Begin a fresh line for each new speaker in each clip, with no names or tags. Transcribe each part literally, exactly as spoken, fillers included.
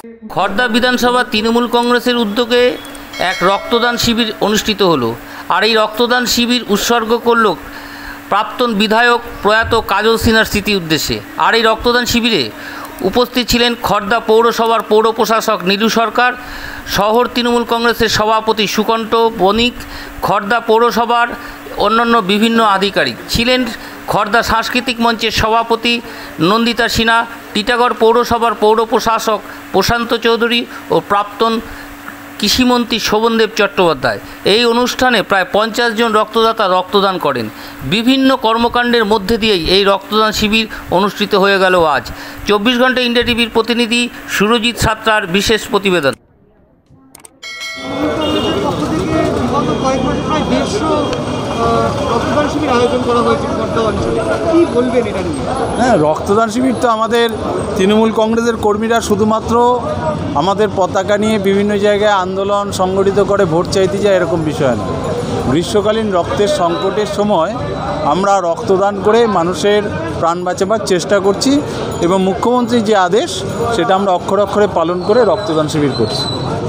খড়দা বিধানসভা তৃণমূল কংগ্রেসের উদ্যোগে এক রক্তদান শিবির অনুষ্ঠিত হলো। আর এই রক্তদান শিবির উৎসর্গ করল প্রাক্তন বিধায়ক প্রয়াত কাজল সিনহার স্মৃতি উদ্দেশ্যে। আর এই রক্তদান শিবিরে উপস্থিত ছিলেন খড়দা পৌরসভার পৌর প্রশাসক নীলু সরকার, শহর তৃণমূল কংগ্রেসের সভাপতি সুকণ্ঠ বণিক, খড়দা পৌরসভার অন্যান্য বিভিন্ন আধিকারিক ছিলেন। খড়দা সাংস্কৃতিক মঞ্চের সভাপতি নন্দিতা সিনহা, টিটাগড় পৌরসভার পৌর প্রশাসক প্রশান্ত চৌধুরী ও প্রাক্তন কৃষিমন্ত্রী শোভনদেব চট্টোপাধ্যায়। এই অনুষ্ঠানে প্রায় পঞ্চাশ জন রক্তদাতা রক্তদান করেন। বিভিন্ন কর্মকাণ্ডের মধ্যে দিয়েই এই রক্তদান শিবির অনুষ্ঠিত হয়ে গেল আজ। চব্বিশ ঘন্টা ইন্ডিয়া টিভির প্রতিনিধি সুরজিৎ সাত্রার বিশেষ প্রতিবেদন।
রক্তদান শিবির আয়োজন করা হয়েছে খড়দা অঞ্চলে, কি বলবেন এটা নিয়ে?
হ্যাঁ, রক্তদান শিবির তো আমাদের তৃণমূল কংগ্রেসের কর্মীরা শুধুমাত্র আমাদের পতাকা নিয়ে বিভিন্ন জায়গায় আন্দোলন সংগঠিত করে ভোট চাইতে যায় এরকম বিষয় না। গ্রীষ্মকালীন রক্তের সংকটের সময় আমরা রক্তদান করে মানুষের প্রাণ বাঁচাবার চেষ্টা করছি এবং মুখ্যমন্ত্রীর যে আদেশ সেটা আমরা অক্ষরে অক্ষরে পালন করে রক্তদান শিবির করছি।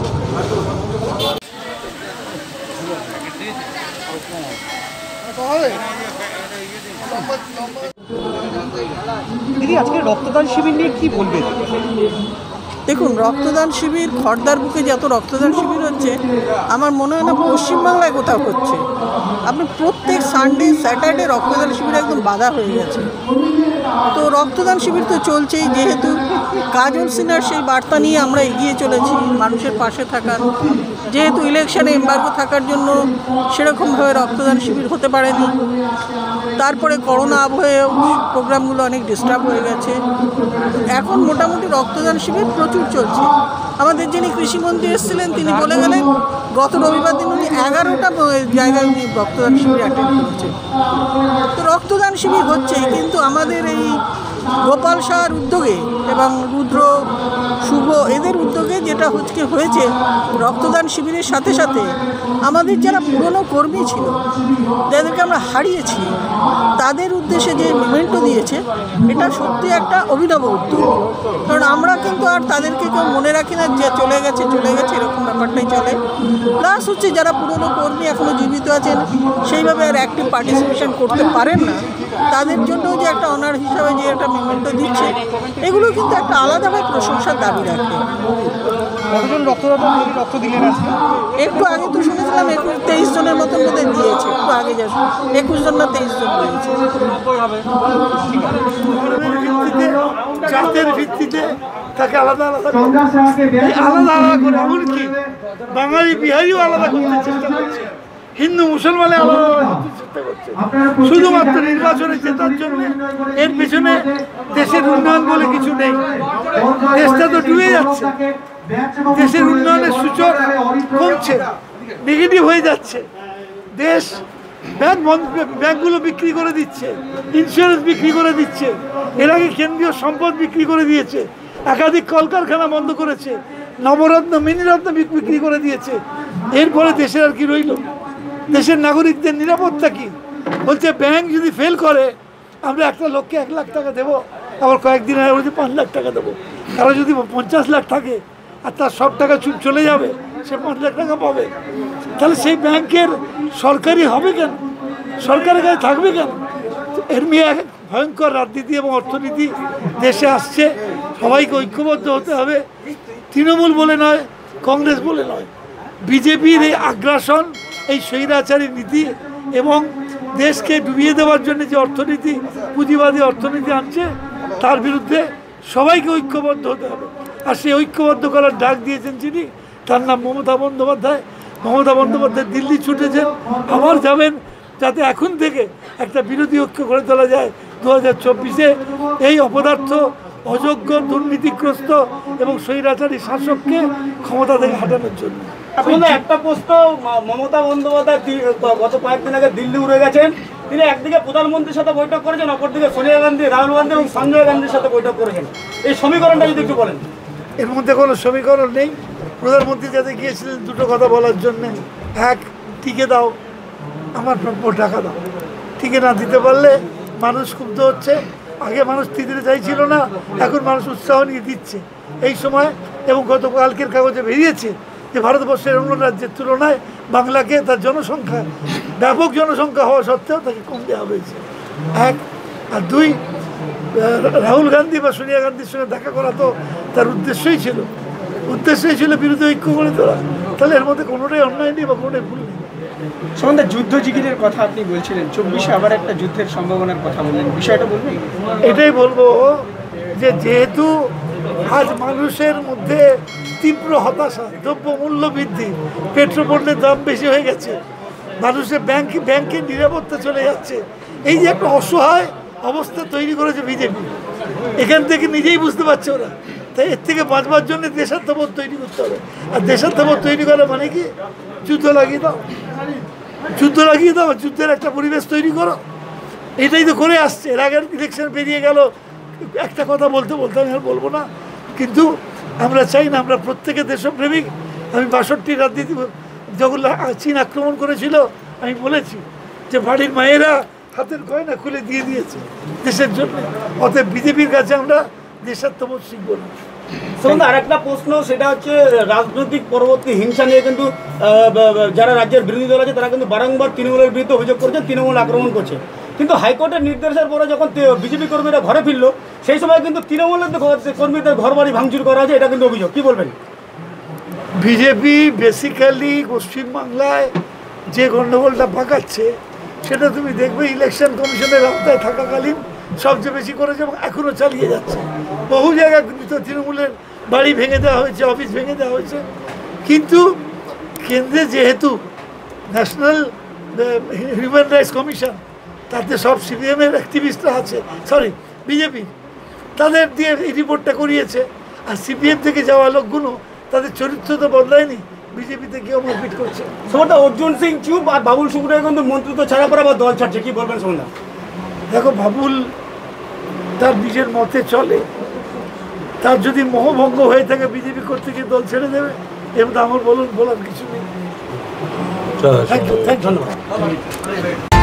দিদি, আজকে রক্তদান শিবির নিয়ে কি বলবেন?
দেখুন, রক্তদান শিবির খড়দার বুকে যত রক্তদান শিবির হচ্ছে আমার মনে হয় না পশ্চিমবাংলায় কোথাও হচ্ছে। আপনি প্রত্যেক সানডে স্যাটারডে রক্তদান শিবির একদম বাধা হয়ে গেছে। তো রক্তদান শিবির তো চলছেই, যেহেতু কাজল সিনহার সেই বার্তা নিয়ে আমরা এগিয়ে চলেছি মানুষের পাশে থাকার। যেহেতু ইলেকশনে এমবার্গো থাকার জন্য সেরকমভাবে রক্তদান শিবির হতে পারেনি, তারপরে করোনা আবহে প্রোগ্রামগুলো অনেক ডিস্টার্ব হয়ে গেছে। এখন মোটামুটি রক্তদান শিবির প্রচুর চলছে। আমাদের যিনি কৃষিমন্ত্রী এসেছিলেন তিনি বলে গেলেন গত রবিবার দিন উনি এগারোটা জায়গায় উনি রক্তদান শিবির অ্যাটেন্ড করেছেন। তো রক্তদান শিবির হচ্ছে, কিন্তু আমাদের এই গোপাল শাহর উদ্যোগে এবং রুদ্র শুভ এদের উদ্যোগে যেটা হচ্ছে হয়েছে রক্তদান শিবিরের সাথে সাথে আমাদের যারা পুরনো কর্মী ছিল, যাদেরকে আমরা হারিয়েছি, তাদের উদ্দেশ্যে যে মেমেন্টো দিয়েছে এটা সত্যি একটা অভিনব উদ্যোগ। কারণ আমরা কিন্তু আর তাদেরকে কেউ মনে রাখি না যে চলে গেছে চলে গেছে এরকম ব্যাপারটাই চলে। প্লাস হচ্ছে যারা পুরনো কর্মী এখনও জীবিত আছেন, সেইভাবে আর অ্যাক্টিভ পার্টিসিপেশন করতে পারেন না, তাদের জন্য যে একটা অনার হিসাবে যে একটা মেমেন্টো দিচ্ছে, এগুলো কিন্তু একটা আলাদাভাবে প্রশংসার দাবি রাখে।
কতজন রক্তদাতা রক্ত দিলেন আজকে?
একটু আগে তো শুনেছিলাম একুশ তেইশ জনের মতন বোধহয় দিয়েছে, একটু আগে যা একুশ জন না তেইশ জন দিয়েছে।
জাতের ভিত্তিতে তাকে আলাদা আলাদা আলাদা আলাদা করে, এমনকি বাঙালি বিহারিও আলাদা করতে চেষ্টা করছে, হিন্দু মুসলমানে আলাদা করতে চেষ্টা করছে শুধুমাত্র নির্বাচনে জেতার জন্য। এর পেছনে দেশের উন্নয়ন বলে কিছু নেই। দেশটা তো ডুবে যাচ্ছে, দেশের উন্নয়নের সূচক কমছে, নেগেটিভ হয়ে যাচ্ছে। দেশ ব্যাংক ব্যাংকগুলো বিক্রি করে দিচ্ছে, ইন্স্যুরেন্স বিক্রি করে দিচ্ছে, এর আগে কেন্দ্রীয় সম্পদ বিক্রি করে দিয়েছে, একাধিক কলকারখানা বন্ধ করেছে, নবরত্ন মিনিরত্ন বিক্রি করে দিয়েছে। এরপরে দেশের আর কি রইল? দেশের নাগরিকদের নিরাপত্তা কি? বলছে ব্যাংক যদি ফেল করে আমরা একটা লোককে এক লাখ টাকা দেবো, আবার কয়েকদিন আগে বলছে পাঁচ লাখ টাকা দেবো। কারো যদি পঞ্চাশ লাখ থাকে আর তার সব টাকা চুপ চলে যাবে, সে পাঁচ লাখ টাকা পাবে। তাহলে সেই ব্যাংকের সরকারি হবে কেন? সরকারের কাছে থাকবে কেন? এর মেয়ে এক ভয়ঙ্কর রাজনীতি এবং অর্থনীতি দেশে আসছে। সবাইকে ঐক্যবদ্ধ হতে হবে, তৃণমূল বলে নয়, কংগ্রেস বলে নয়। বিজেপির এই আগ্রাসন, এই স্বৈরাচারী নীতি এবং দেশকে ডুবিয়ে দেওয়ার জন্য যে অর্থনীতি, পুঁজিবাদী অর্থনীতি আনছে, তার বিরুদ্ধে সবাইকে ঐক্যবদ্ধ হতে হবে। আর সেই ঐক্যবদ্ধ করার ডাক দিয়েছেন যিনি, তার নাম মমতা বন্দ্যোপাধ্যায়। মমতা বন্দ্যোপাধ্যায় দিল্লি ছুটেছেন, আবার যাবেন, যাতে এখন থেকে একটা বিরোধী ঐক্য করে তোলা যায় দু হাজার চব্বিশে এই অপদার্থ, অযোগ্য, দুর্নীতিগ্রস্ত এবং স্বৈরাচারী শাসককে ক্ষমতা থেকে হাঁটানোর জন্য।
আপনাদের একটা প্রশ্ন, মমতা বন্দ্যোপাধ্যায় গত কয়েকদিন আগে দিল্লি উড়ে গেছেন। তিনি একদিকে প্রধানমন্ত্রীর সাথে বৈঠক করেছেন, অপরদিকে সোনিয়া গান্ধী, রাহুল গান্ধী এবং সঞ্জয় গান্ধীর সাথে বৈঠক করেছেন। এই সমীকরণটা যদি একটু বলেন।
এর মধ্যে কোনো সমীকরণ নেই। প্রধানমন্ত্রী যাতে গিয়েছিলেন দুটো কথা বলার জন্যে, এক, টিকে দাও, আমার প্রাপ্য টাকা দাও। টিকে না দিতে পারলে মানুষ ক্ষুব্ধ হচ্ছে। আগে মানুষ দিতে চাইছিল না, এখন মানুষ উৎসাহ নিয়ে দিচ্ছে। এই সময় এবং গত কালকের কাগজে বেরিয়েছে যে ভারতবর্ষের অন্য রাজ্যের তুলনায় বাংলাকে তার জনসংখ্যা ব্যাপক জনসংখ্যা হওয়া সত্ত্বেও তাকে কম দেওয়া হয়েছে, এক। আর দুই, রাহুল গান্ধী বা সোনিয়া গান্ধীর সঙ্গে দেখা করা তো তার উদ্দেশ্যই ছিল, উদ্দেশ্যই ছিল বিরোধী ঐক্য গড়ে তোলা। তাহলে এর মধ্যে কোনোটাই অন্যায় নেই বা কোনোটাই ভুল নেই।
সম্বন্ধে যুদ্ধ জিগিরের কথা আপনি বলছিলেন, চব্বিশে আবার একটা যুদ্ধের সম্ভাবনার কথা বললেন, বিষয়টা বলবেন?
এটাই বলবো যে যেহেতু আজ মানুষের মধ্যে তীব্র হতাশা, দ্রব্য মূল্য বৃদ্ধি, পেট্রোল পণ্যের দাম বেশি হয়ে গেছে, মানুষের ব্যাংক ব্যাংকের নিরাপত্তা চলে যাচ্ছে, এই যে একটা অসহায় অবস্থা তৈরি করেছে বিজেপি, এখান থেকে নিজেই বুঝতে পারছে ওরা। তাই এর থেকে বাঁচবার জন্য দেশাত্মবোধ তৈরি করতে হবে। আর দেশাত্মবোধ তৈরি করা মানে কি? যুদ্ধ লাগিয়ে দাও, যুদ্ধ লাগিয়ে দাও, যুদ্ধের একটা পরিবেশ তৈরি করো। এটাই তো করে আসছে। এর আগের ইলেকশন পেরিয়ে গেল, একটা কথা বলতে বলতে আমি আর বলবো না, কিন্তু আমরা চাই না, আমরা প্রত্যেকে দেশপ্রেমিক। আমি বাষট্টি রাজনীতি যখন চীন আক্রমণ করেছিল আমি বলেছি যে বাড়ির মায়েরা হাতের গয়না খুলে দিয়ে দিয়েছে দেশের জন্য। অতএব বিজেপির কাছে আমরা দেশাত্মবোধ শিখব না।
সুমনদা, আর একটা প্রশ্ন, সেটা হচ্ছে রাজনৈতিক পরবর্তী হিংসা নিয়ে কিন্তু যারা রাজ্যের বিরোধী দল আছে তারা কিন্তু বারংবার তৃণমূলের বিরুদ্ধে অভিযোগ করছে তৃণমূল আক্রমণ করছে, কিন্তু হাইকোর্টের নির্দেশের পরে যখন বিজেপি কর্মীরা ঘরে ফিরলো সেই সময় কিন্তু তৃণমূলের কর্মীদের ঘর বাড়ি ভাঙচুর করা হয়েছে, এটা কিন্তু অভিযোগ, কি বলবেন?
বিজেপি বেসিক্যালি পশ্চিমবাংলায় যে গণ্ডগোলটা পাকাচ্ছে সেটা তুমি দেখবে ইলেকশন কমিশনের আওতায় থাকাকালীন সবচেয়ে বেশি করেছে এবং এখনও চালিয়ে যাচ্ছে। বহু জায়গায় কিন্তু তৃণমূলের বাড়ি ভেঙে দেওয়া হয়েছে, অফিস ভেঙে দেওয়া হয়েছে, কিন্তু কেন্দ্রে যেহেতু ন্যাশনাল হিউম্যান রাইটস কমিশন, তাতে সব সিপিএমের অ্যাক্টিভিস্টরা আছে, সরি বিজেপি, তাদের দিয়ে এই রিপোর্টটা করিয়েছে। আর সিপিএম থেকে যাওয়া লোকগুলো তাদের চরিত্র তো বদলায়নি, বিজেপিতে কেউ মারপিট করছে।
সুমনদা, অর্জুন সিং চুপ আর বাবুল সুপ্রিয় কিন্তু মন্ত্রিত্ব ছাড়া পরে আবার দল ছাড়ছে, কি বলবেন সুমনদা?
দেখো, বাবুল তার নিজের মতে চলে, তার যদি মোহভঙ্গ হয়ে থাকে বিজেপি করতে গিয়ে দল ছেড়ে দেবে, এর মধ্যে আমার বলুন বলার কিছু নেই।
ধন্যবাদ।